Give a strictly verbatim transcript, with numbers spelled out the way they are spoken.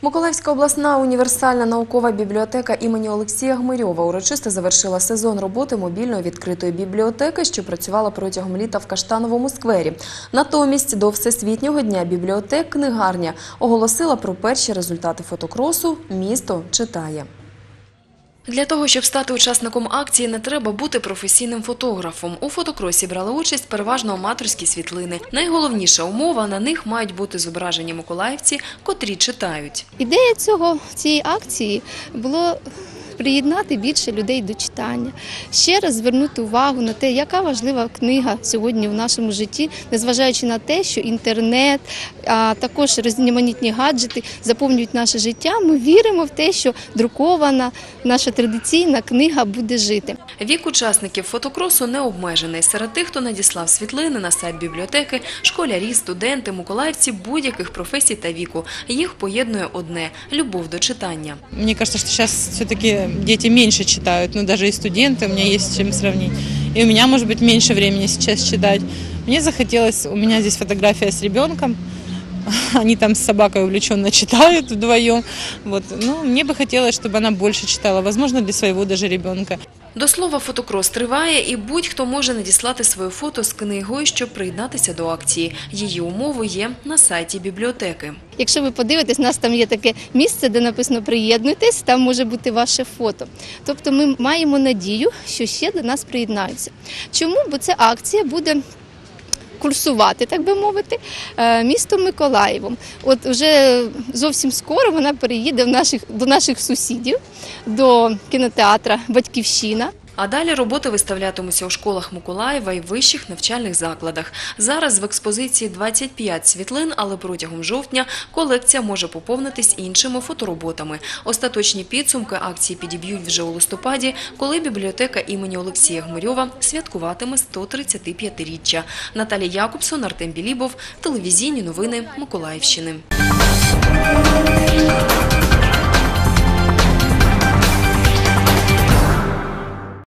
Миколаївська обласна універсальна наукова бібліотека імені Олексія Гмирьова урочисто завершила сезон роботи мобільної відкритої бібліотеки, що працювала протягом літа в Каштановому сквері. Натомість до Всесвітнього дня бібліотек книгарня оголосила про перші результати фотокросу «Місто читає». Для того, щоб стати учасником акції, не треба бути професійним фотографом. У фотокросі брали участь переважно аматорські світлини. Найголовніша умова – на них мають бути зображені миколаївці, котрі читають. Ідея цього, цієї акції було приєднати більше людей до читання. Ще раз звернути увагу на те, яка важлива книга сьогодні в нашому житті, незважаючи на те, що інтернет, а також різноманітні гаджети заповнюють наше життя. Ми віримо в те, що друкована наша традиційна книга буде жити. Вік учасників фотокросу не обмежений. Серед тих, хто надіслав світлини на сайт бібліотеки, школярі, студенти, миколаївці будь-яких професій та віку. Їх поєднує одне – любов до читання. Мені кажется, що зараз все-таки дети меньше читают, ну даже и студенты, у меня есть с чем сравнить. И у меня, может быть, меньше времени сейчас читать. Мне захотелось, у меня здесь фотография с ребенком, они там с собакой увлеченно читают вдвоем. Вот. Ну, мне бы хотелось, чтобы она больше читала, возможно, для своего даже ребенка. До слова, фотокрос триває, і будь-хто може надіслати своє фото з книгою, щоб приєднатися до акції. Її умови є на сайті бібліотеки. Якщо ви подивитесь, у нас там є таке місце, де написано «Приєднуйтесь», там може бути ваше фото. Тобто ми маємо надію, що ще до нас приєднаються. Чому? Бо ця акція буде курсувати, так би мовити, містом Миколаєвом. От вже зовсім скоро вона переїде в наших, до наших сусідів, до кінотеатра «Батьківщина». А далі роботи виставлятимуться у школах Миколаєва і вищих навчальних закладах. Зараз в експозиції двадцять п'ять світлин, але протягом жовтня колекція може поповнитись іншими фотороботами. Остаточні підсумки акції підіб'ють вже у листопаді, коли бібліотека імені Олексія Гмирьова святкуватиме сто тридцятип'ятиріччя. Наталія Якобсон, Артем Білібов, телевізійні новини Миколаївщини.